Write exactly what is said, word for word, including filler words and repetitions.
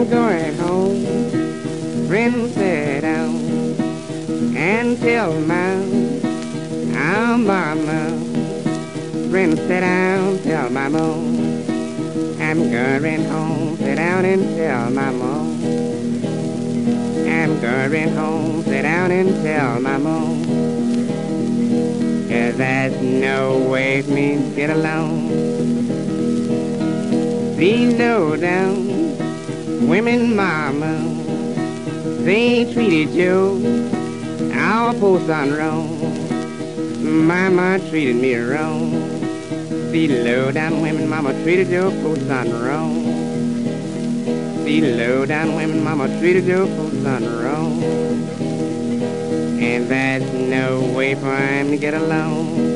I'm going home. Friends, sit down and tell my our mama. Friends, sit down, tell my mom. I'm going home, sit down and tell my mom. I'm going home, sit down and tell my mom. 'Cause there's no way for me to get along. These low down women mama, they treated you our post on wrong. Mama treated me wrong. The low down women mama treated your post on wrong. The low down women mama treated your post on wrong. And there's no way for him to get along.